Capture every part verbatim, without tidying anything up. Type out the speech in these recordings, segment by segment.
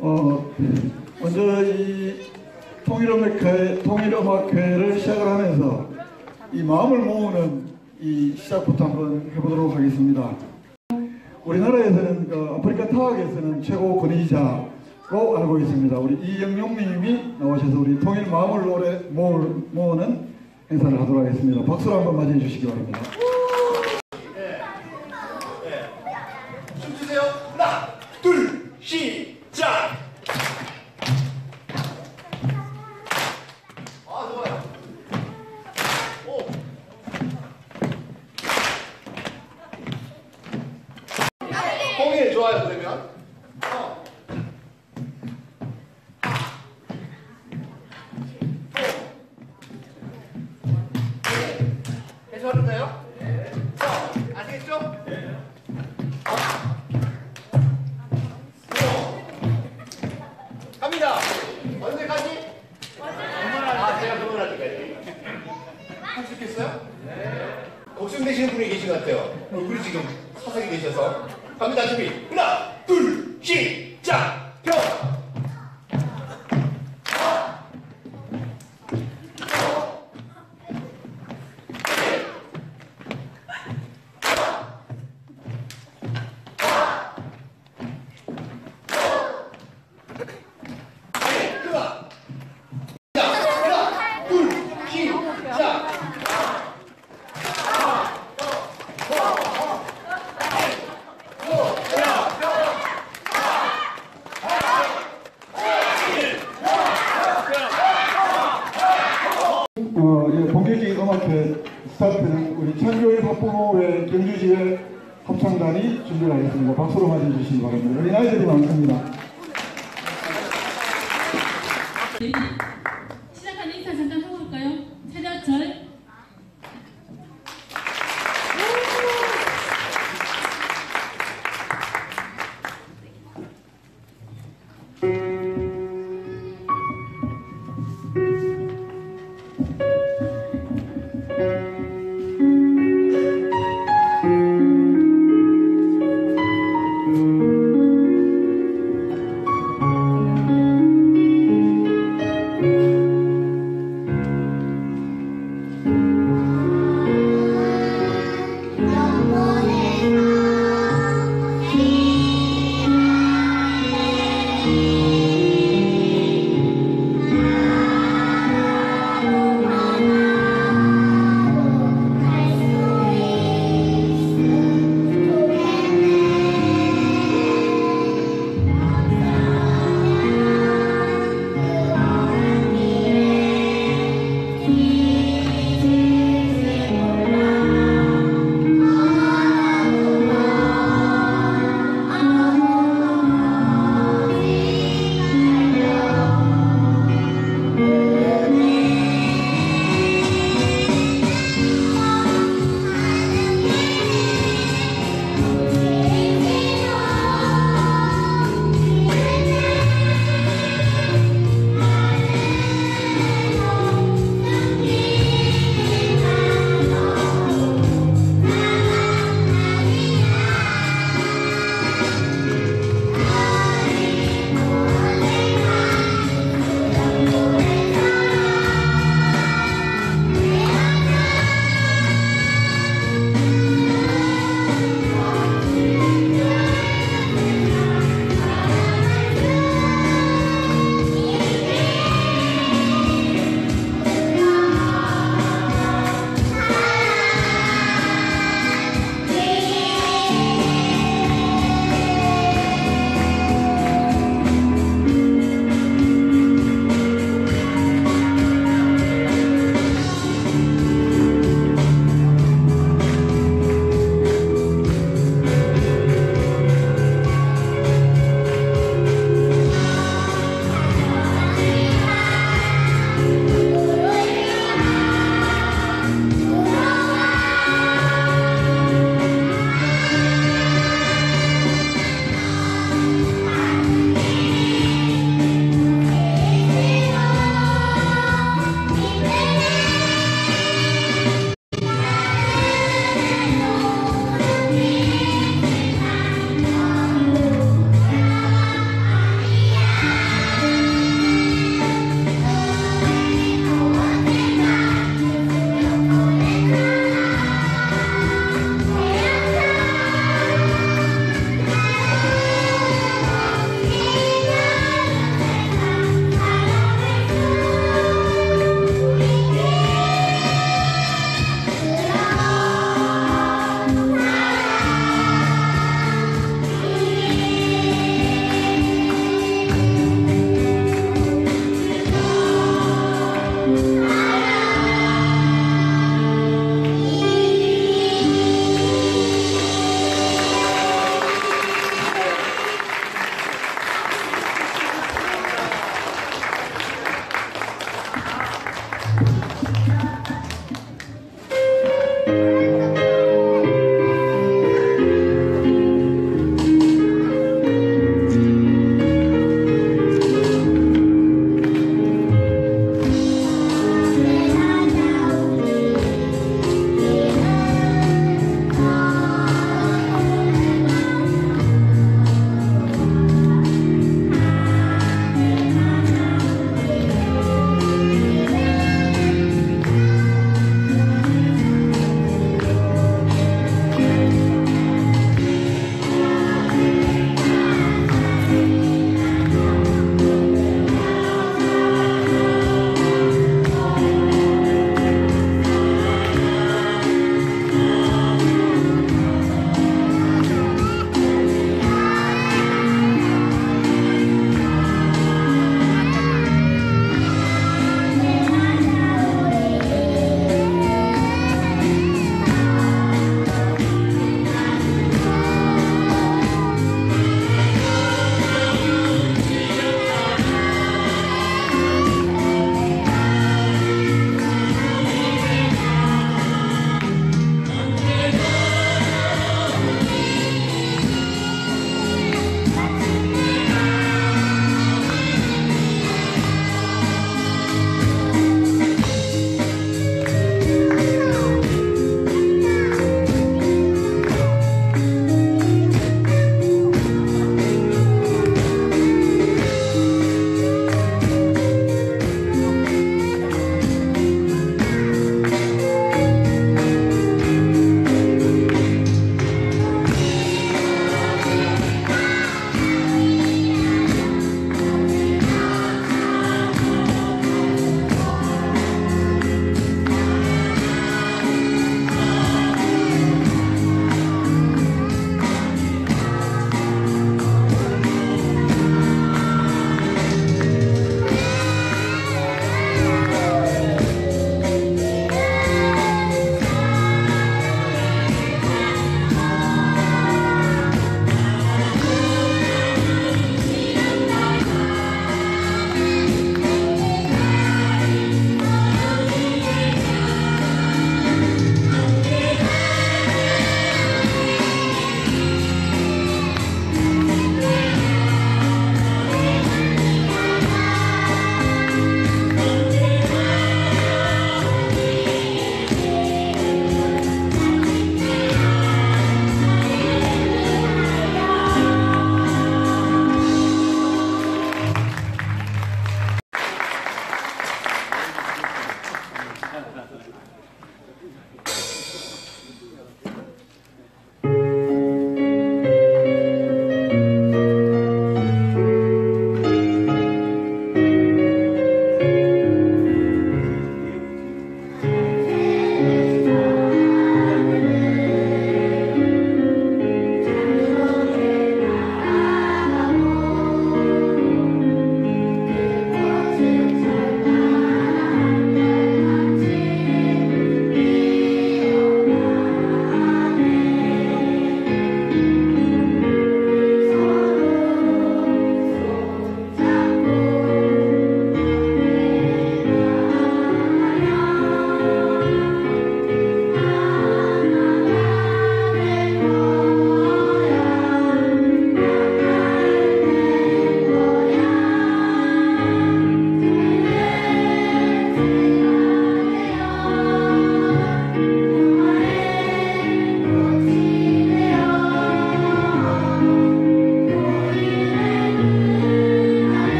어, 먼저 이 통일음악회, 통일음악회를 시작을 하면서 이 마음을 모으는 이 시작부터 한번 해보도록 하겠습니다. 우리나라에서는 그 아프리카 타악에서는 최고 권위자로 알고 있습니다. 우리 이영용님이 나오셔서 우리 통일 마음을 노래, 모을, 모으는 행사를 하도록 하겠습니다. 박수로 한번 맞이해 주시기 바랍니다. 네. 네. 춤 주세요. 하나, 둘, 시작! 아, 좋아요. 오. 통일 좋아요, 그러면. 어. 괜찮은가요? 네. 자, 아시겠죠? 네. 갑니다. 언제까지? 아, 제가 그만할 때까지. 할 수 있겠어요? 네. 걱정되시는 분이 계신 것 같아요. 얼굴이 지금 사색이 되셔서. 갑니다, 준비. 하나, 둘, 시작! 펴! 어, 예, 본격적인 음악회 스타트는 우리 창교회 합동호회 경주지회 합창단이 준비를 하겠습니다. 박수로 맞이해 주시기 바랍니다. 어린아이들이 많습니다. 시작하는 인사 잠깐 하고 올까요? 차렷절.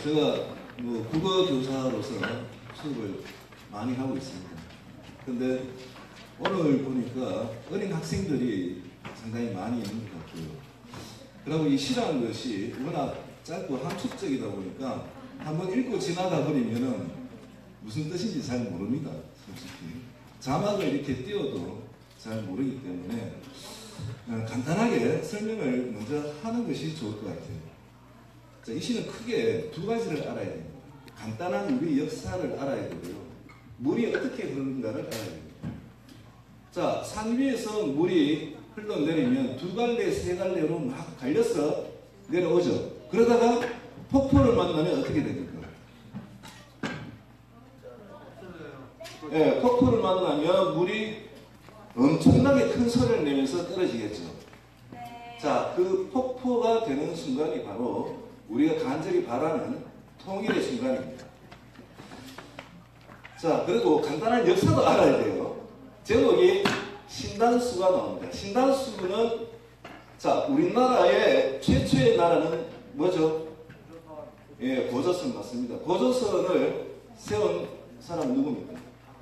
제가 뭐 국어 교사로서 수업을 많이 하고 있습니다. 근데 오늘 보니까 어린 학생들이 상당히 많이 있는 것 같고요. 그리고 이 시라는 것이 워낙 짧고 함축적이다 보니까 한번 읽고 지나가 버리면은 무슨 뜻인지 잘 모릅니다. 솔직히 자막을 이렇게 띄워도 잘 모르기 때문에 간단하게 설명을 먼저 하는 것이 좋을 것 같아요. 자, 이 시는 크게 두 가지를 알아야 됩니다. 간단한 우리 역사를 알아야 되고요. 물이 어떻게 흐르는가를 알아야 됩니다. 자, 산 위에서 물이 흘러내리면 두 갈래, 세 갈래로 막 갈려서 내려오죠. 그러다가 폭포를 만나면 어떻게 됩니까? 예, 네, 폭포를 만나면 물이 엄청나게 큰 소리를 내면서 떨어지겠죠. 자, 그 폭포가 되는 순간이 바로 우리가 간절히 바라는 통일의 순간입니다. 자, 그리고 간단한 역사도 알아야 돼요. 제목이 신단수가 나옵니다. 신단수는 자, 우리나라의 최초의 나라는 뭐죠? 예, 고조선 맞습니다. 고조선을 세운 사람 누굽니까?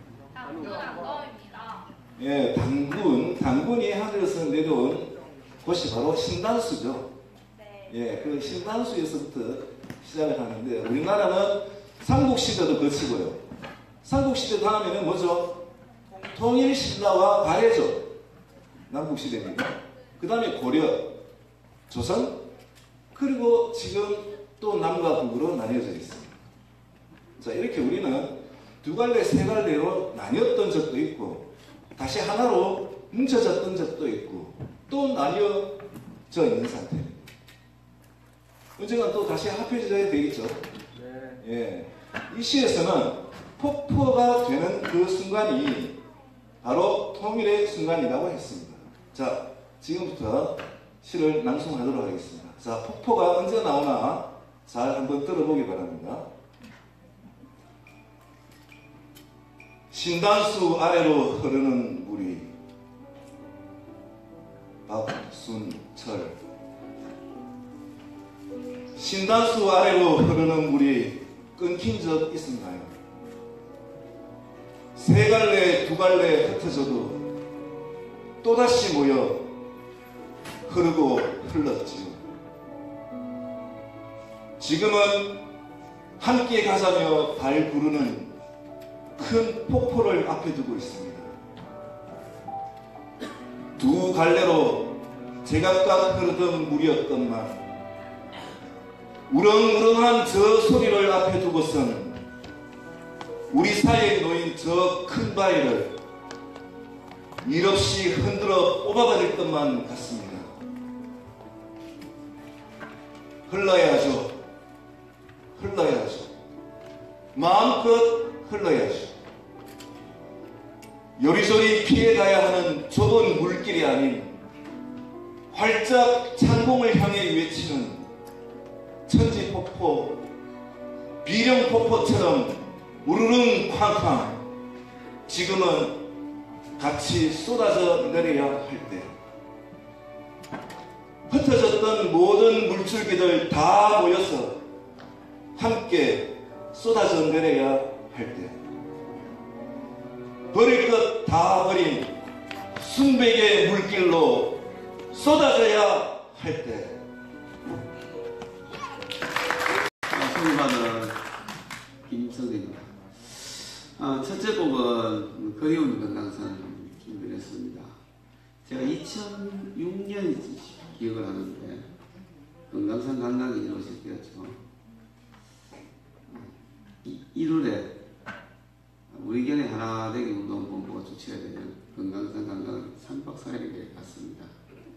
예, 당군, 당군이 하늘에서 내려온 곳이 바로 신단수죠. 예, 그 신단수에서부터 시작을 하는데 우리나라는 삼국시대도 거치고요. 삼국시대 다음에는 뭐죠? 통일신라와 발해죠. 남북시대입니다. 그 다음에 고려, 조선, 그리고 지금 또 남과 북으로 나뉘어져 있습니다. 자, 이렇게 우리는 두 갈래, 세 갈래로 나뉘었던 적도 있고 다시 하나로 뭉쳐졌던 적도 있고 또 나뉘어져 있는 상태입니다. 언젠가 또 다시 합해져야 되겠죠. 네. 예. 이 시에서는 폭포가 되는 그 순간이 바로 통일의 순간이라고 했습니다. 자, 지금부터 시를 낭송하도록 하겠습니다. 자, 폭포가 언제 나오나 잘 한번 들어보기 바랍니다. 신단수 아래로 흐르는 물이 박순철. 신단수 아래로 흐르는 물이 끊긴 적 있었나요? 세 갈래, 두 갈래 흩어져도 또다시 모여 흐르고 흘렀지요. 지금은 함께 가자며 발 구르는 큰 폭포를 앞에 두고 있습니다. 두 갈래로 제각각 흐르던 물이었건만 우렁우렁한 저 소리를 앞에 두고선 우리 사이에 놓인 저 큰 바위를 일없이 흔들어 뽑아버릴 것만 같습니다. 흘러야죠. 흘러야죠. 마음껏 흘러야죠. 요리조리 피해가야 하는 좁은 물길이 아닌 활짝 창공을 향해 외치는 천지폭포, 비령폭포처럼 우르릉 쾅쾅 지금은 같이 쏟아져 내려야 할 때, 흩어졌던 모든 물줄기들 다 모여서 함께 쏟아져 내려야 할 때, 버릴 것 다 버린 순백의 물길로 쏟아져야 할 때. 소개받은 김석입니다. 아, 첫째 곡은 그리운 건강산을 준비했습니다. 제가 이천육 년 기억을 하는데 건강산 관광이 이루어질 때였죠. 일월에 우리 견해 하나되기 운동본부가 주최해야 되는 건강산 관광을 삼 박 사 일에 갔습니다.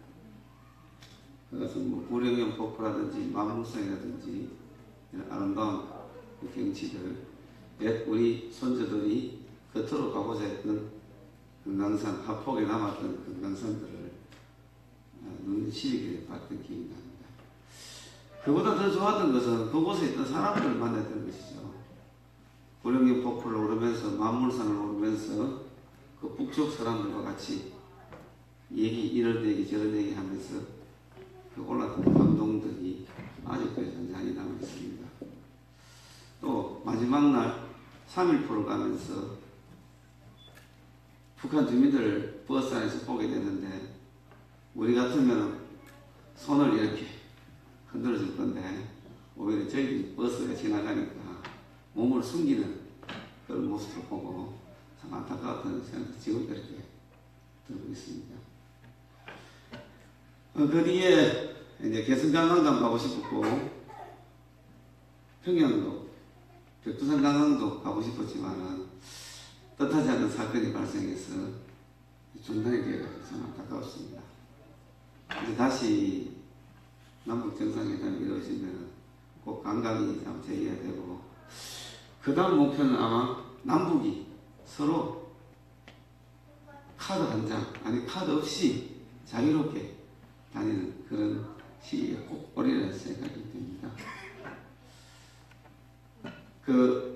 그것은 뭐 구룡령 폭포라든지 만물성이라든지 이런 아름다운 그 경치들, 옛 우리 손주들이 겉으로 가보자 했던 금강산, 하폭에 남았던 금강산들을 눈 시리게 봤던 기억이 납니다. 그보다 더 좋았던 것은 그곳에 있던 사람들을 만났던 것이죠. 구룡령 폭포를 오르면서 만물산을 오르면서 그 북쪽 사람들과 같이 얘기, 이런 얘기 저런 얘기 하면서 그 올랐던 감동들이 아직도 잔잔히 남아있습니다. 마지막 날 삼일포를 가면서 북한 주민들을 버스 안에서 보게 되는데 우리 같으면 손을 이렇게 흔들어 줄 건데 오히려 저희 버스가 지나가니까 몸을 숨기는 그런 모습을 보고 참 안타까웠던 생각도 지금도 이렇게 들고 있습니다. 어, 그 뒤에 이제 개성관광도 가고 싶었고 평양도 백두산 관광도 가고 싶었지만은 뜻하지 않은 사건이 발생해서 중단이 되어서 참 안타까웠습니다. 이제 다시 남북 정상회담이 이루어지면 꼭 관광이 참 재개해야 되고 그 다음 목표는 아마 남북이 서로 카드 한 장, 아니 카드 없이 자유롭게 다니는 그런 시기가 꼭 오리라는 생각이 듭니다. 그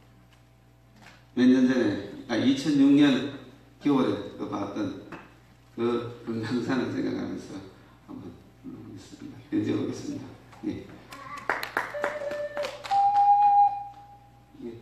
몇 년 전에, 아 이천육 년 겨울에 그 봤던 그 금강산을 생각하면서 한번 불러보겠습니다. 연주하겠습니다. 예. 예.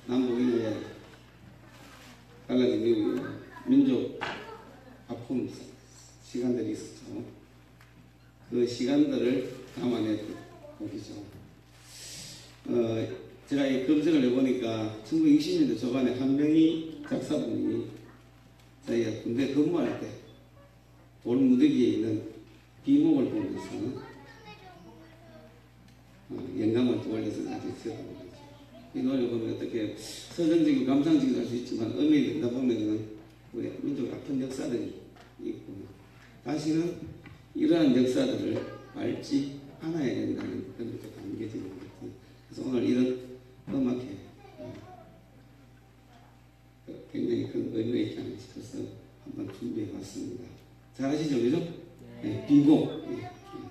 남북인의 갈라진 미국의 민족 아픔 시간들이 있었죠. 그 시간들을 담아낸 곡이죠. 어, 제가 이 검색을 해보니까 천구백이십 년대 초반에 한 명이 작사분이 저희가 군대 근무할 때 돌무더기에 있는 비목을 보면서 어, 영감을 떠올려서 아직 쓰였다고 그러죠. 이 노래 보면 어떻게 서정적이고 감상적이도 할 수 있지만 의미를 듣다 보면 우리 민족 아픈 역사들이 있고 다시는 이러한 역사들을 밟지 않아야 된다는 그런 것도 담겨지는 것 같아요. 그래서 오늘 이런 음악회 어, 굉장히 큰 의미가 있지 않나 싶어서 한번 준비해 봤습니다. 잘 아시죠? 그죠? 네, 비곡. 네.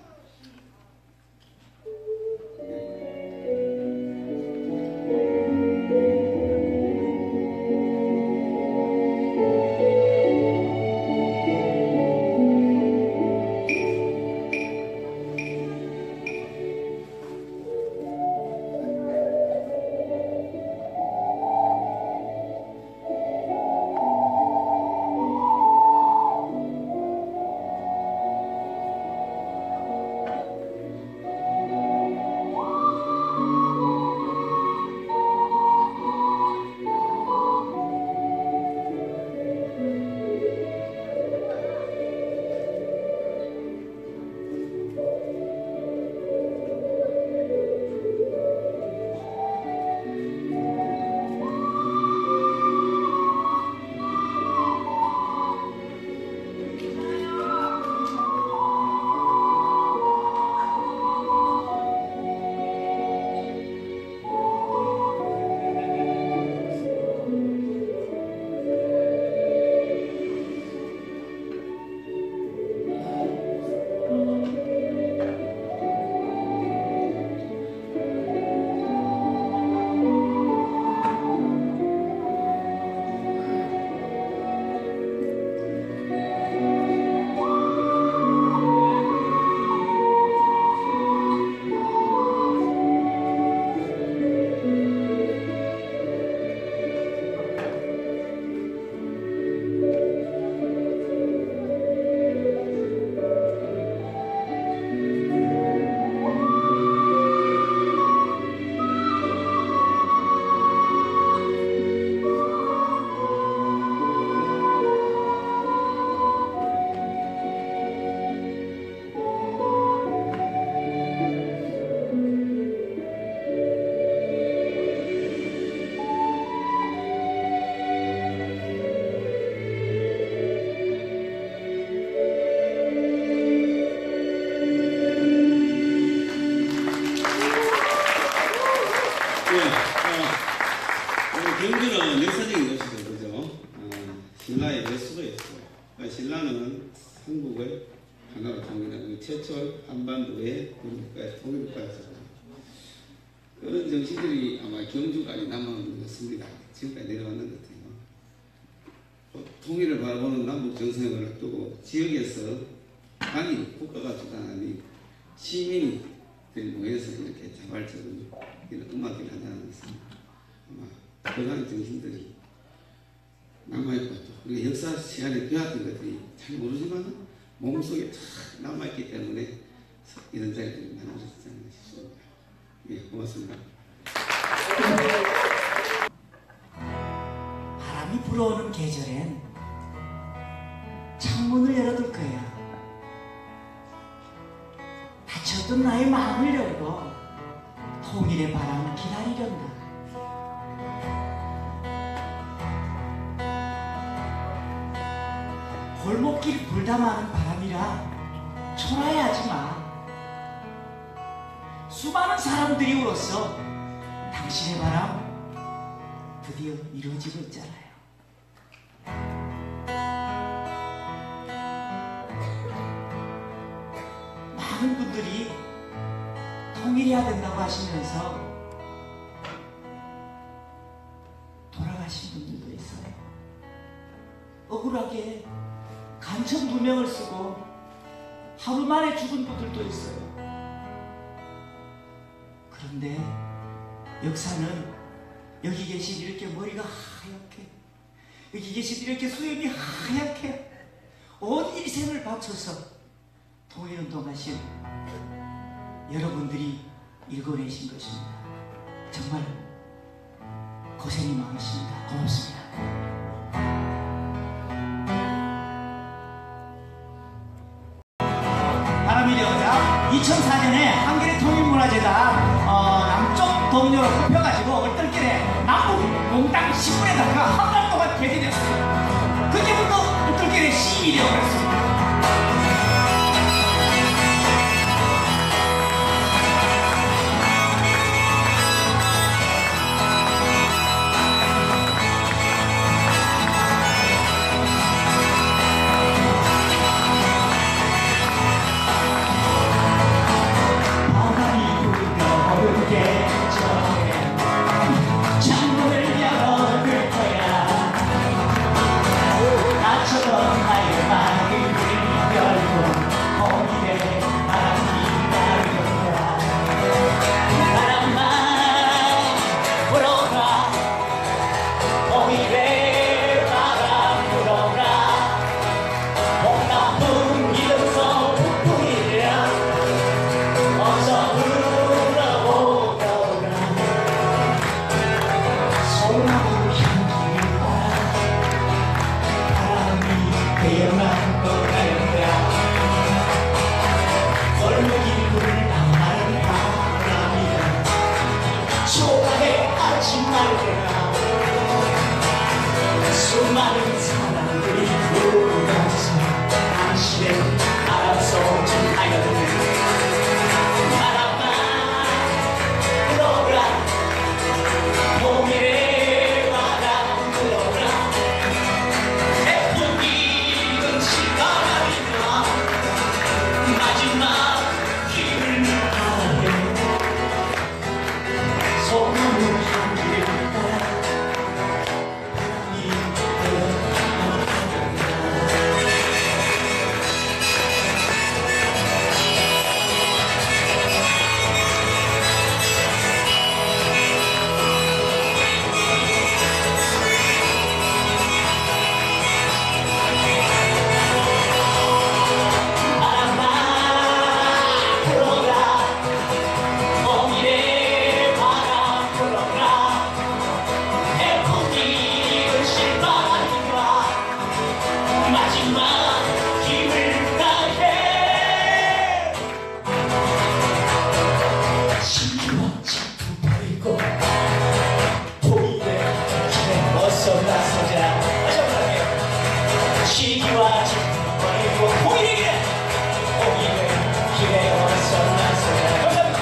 경주는 역사적인 것이죠, 그죠? 어, 신라의 여수도였어요. 그러니까 신라는 한국을 하나로 통일한 최초 한반도의 국가의 통일국가였어요. 그런 정신들이 아마 경주까지 남아있는 것 같습니다. 지금까지 내려왔는 것 같아요. 어, 통일을 바라보는 남북 정상을 앞두고 지역에서 아니 국가가 주관하니 시민들이 모여서 이렇게 자발적으로 이런 음악을 한다는 것은 아마 그러한 정신들이 남아있고 또 우리가 역사 시간에 배웠던 것들이 잘 모르지만 몸속에 탁 남아있기 때문에 이런 자리들이 만들어지지 않나 싶습니다. 예, 고맙습니다. 바람이 불어오는 계절엔 창문을 열어둘 거야. 닫혔던 나의 마음을 열고 통일의 바람을 기다리련다. 골목길 불담하는 바람이라 초라해하지 마. 수많은 사람들이 울었어. 당신의 바람 드디어 이루어지고 있잖아요. 많은 분들이 통일해야 된다고 하시면서 돌아가신 분들도 있어요. 억울하게 간첩 누명을 쓰고 하루 만에 죽은 분들도 있어요. 그런데 역사는 여기 계신 이렇게 머리가 하얗게, 여기 계신 이렇게 수염이 하얗게 온 일생을 바쳐서 통일운동하신 여러분들이 읽어내신 것입니다. 정말 고생이 많으십니다. 고맙습니다. 바람이 되어자 이천사 년에 한겨레 통일문화재가 어, 남쪽 동료로 뽑혀가지고 얼떨결에 남북 몽땅 신문에다가 한 달 동안 게재됐어요. 그때부터 얼떨결에 시민이 되어버렸습니다. 수많은 사람들이 모여서 당신의 알아서 좀 하여는 바람아 불어라 통일의 바람 불어라 태풍이든 시간이나 마지막 힘을 다해 소문을 향기를 따라 시기와 질투 버리고 통일의 길에 통일의 길에 어서 나서자. 감사합니다.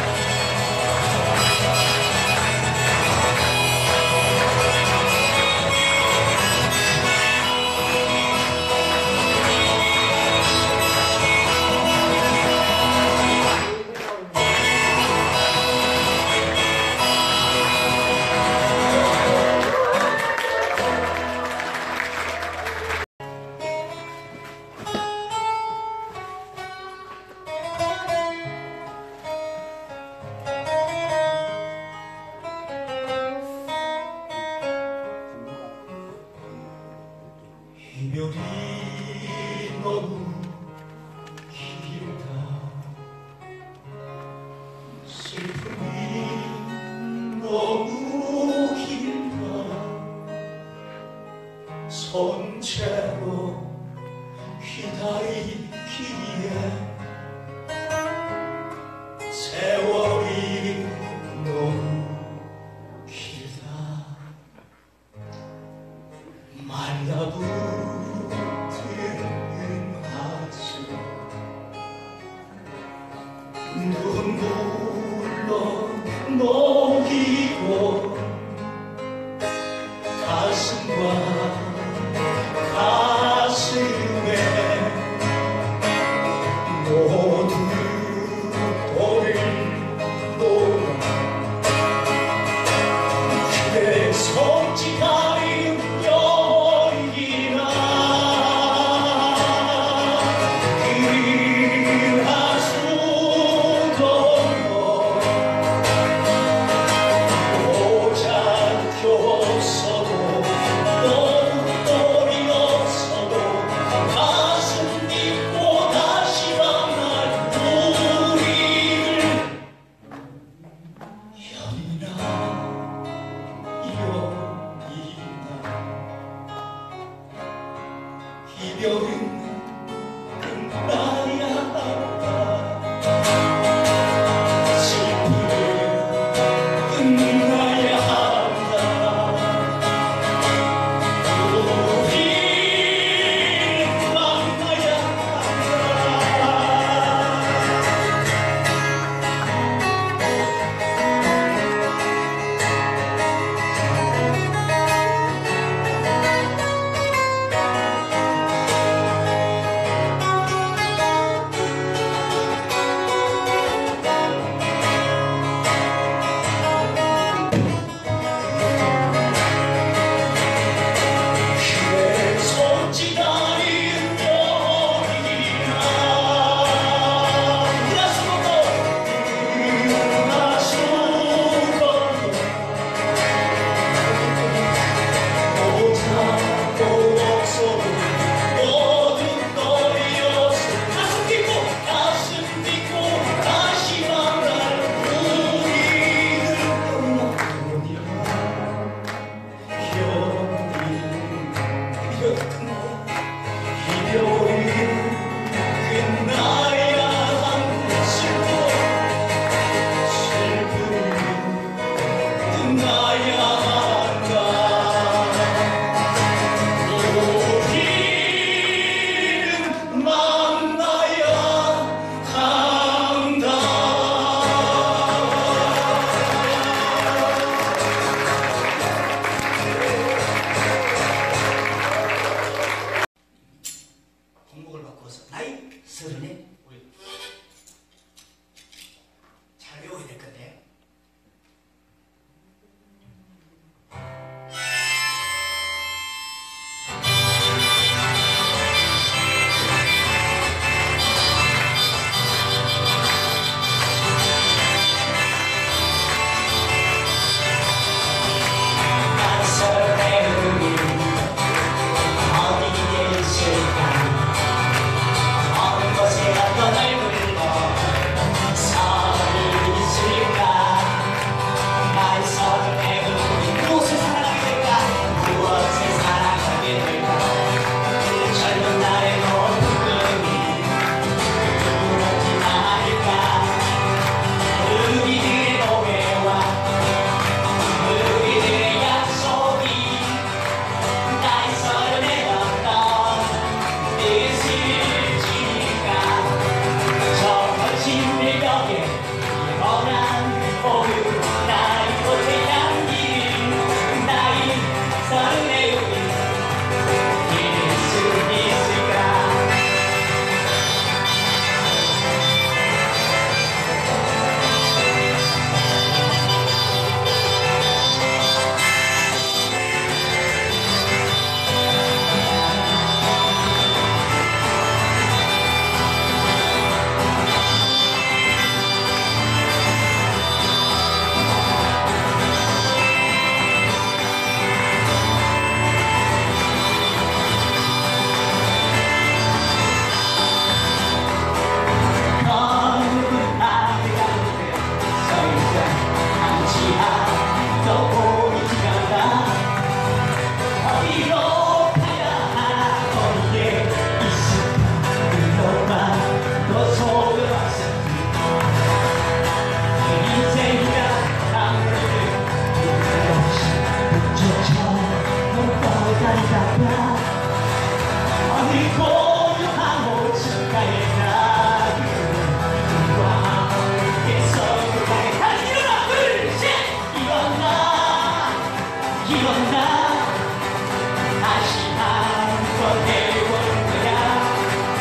이별이 너무 길다 슬픔이 너무 길다 손채로 기다리기에 세월이 너무 길다 말라붙 눈물로 녹이고 가슴과 가슴에 모두 돌을 놓아 그대 손짓하는 영원이나 그리할 수도 오잔 교 여름 끝나야 한다 슬픔은 끝나야 한다 우리는 만나야 한다 그대 손짓하는 여인아 나서고 나서고 오자고 없어도 모두 떨려서 가슴 딛고 가슴 딛고 다시 만날 우리를 떠나보냐 이별은 끝나야 한다 슬픔 슬픔은 끝나야 한다 우리는 만나야 한다 공복을 바꾸어서 나이 서른에 잘 외워야 될 건데 낯설의 우리 어디에 있을까 어느 곳에 어떤 얼굴로 서리 있을까 날 서른의 우리 무엇을 사랑하게 될까 무엇을 사랑하게 될까 젊은 날의 높은 꿈이 무너진 아닐까 우리들의 노래와 우리들의 약속이 나의 서른에 어떤 뜻을 지니까 저 거친 밀벽에 영원한 오류 나의 꽃에 향기를 나의 서른에 우리 잊을 수 있을까 거룩한 하늘 가운데 서있자 한치앞도 보이지 않아 어디로 가야 하나 거기에 있을까 그것만 더 소원했어 인생이란 나무를 붙여져 못 떠다니다가 어디 고요한 모습가에 나를 와 함께서 가게 다시 일어나 둘셋 일어나 일어나 다시 한번 해볼 거야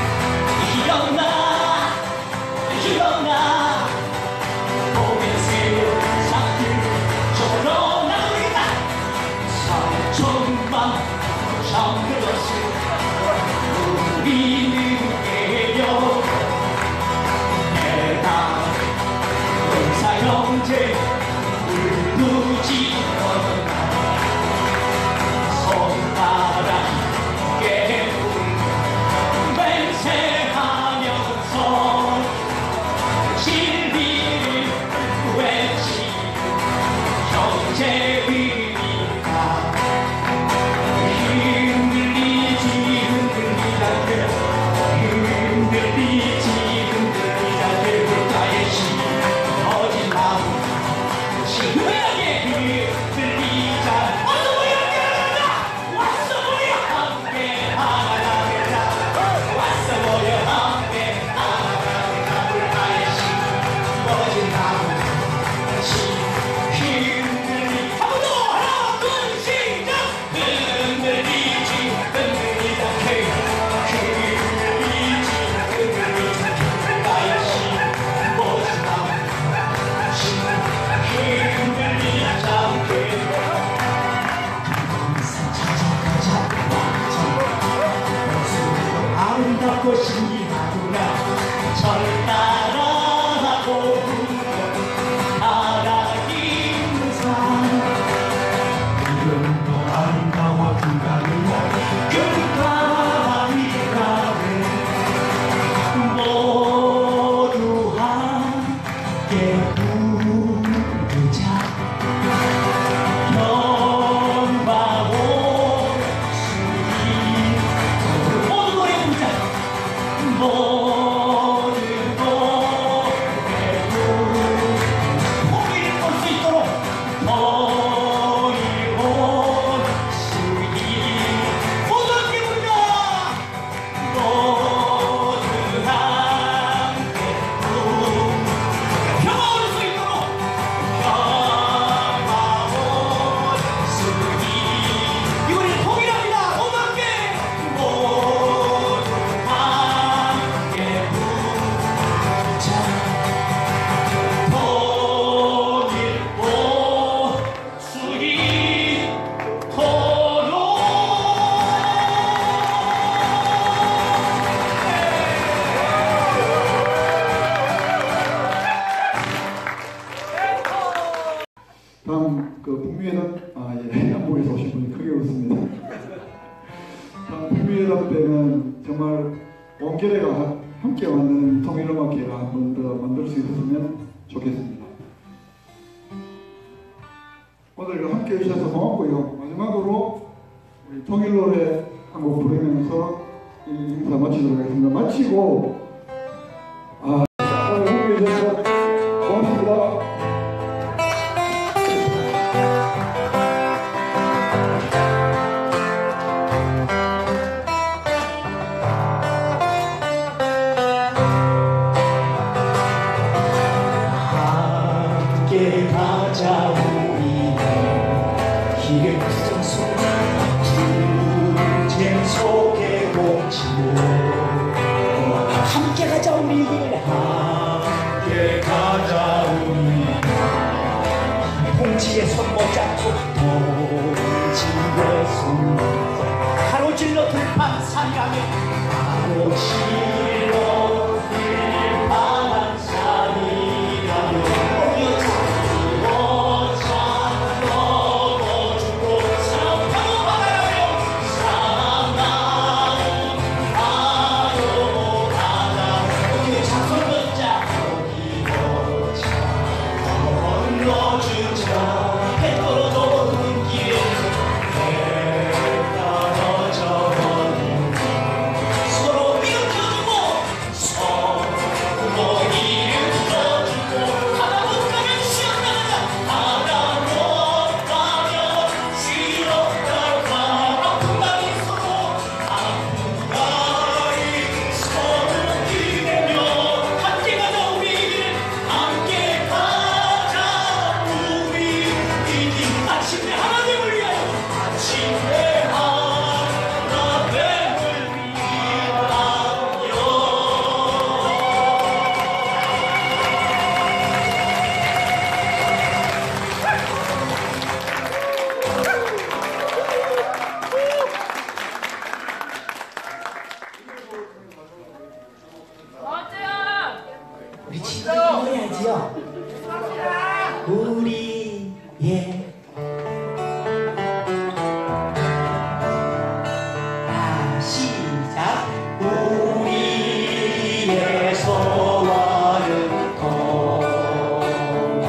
일어나 일어나 봄의 새싹들 저러 나오겠다 삼천만 잠들었을 우리는 깨려 내가 용사 형제 울부짖 손바닥 깨물 맹세하면서 진리를 외치 형제이니까 흔들리지 흔들리다 것이 하구나. 절 따라하고 나라긴 산 이름도 아름다워 그가는 그가이라네. 모두 함께 부르자. 영광 모두 노래 부르자. 모두 노래 포기를 볼 수 있도록 포기를 수 있도록 모두 함께 부르자. 모두 함께 부르자. 평화 얻을 수 있도록 평화 얻을 수 있도록 이번엔 통일합니다. 모두 함께 모두 함께 부르자. 통일 다음 그 북미회담 아예 한국에서 오신 분이 크게 웃습니다. 다음 북미회담 때는 정말 원결회가 함께 만드는 통일음악회가 한 번 더 만들 수 있었으면 좋겠습니다. 오늘 함께 해주셔서 고맙고요. 마지막으로 우리 통일 노래 한 곡 부르면서 이 인사 마치도록 하겠습니다. 마치고 아 오늘 함께 해주셔서 고맙습니다. 함께 가자 우리는 길을 걷어서 투쟁 속에 공치고 함께 가자 우리는 함께 가자 우리는 봉지에 손 못 잡고 봉지에 손 가로질러 들판 산강에 가로질러 들판 산이라며 우리 친구들 노래하지요. 우리의 아 시작. 우리의 소원은 통일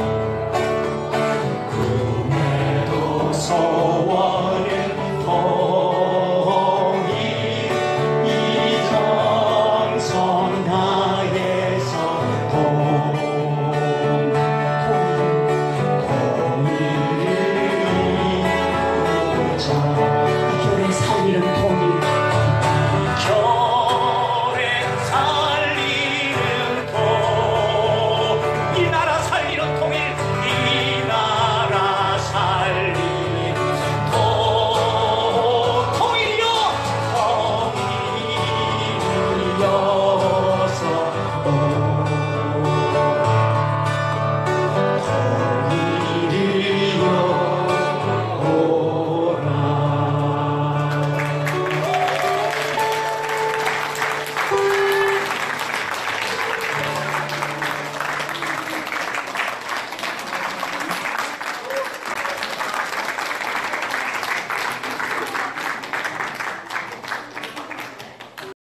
금에도 소원은 통일 이정성 다해서 통일을 이루자.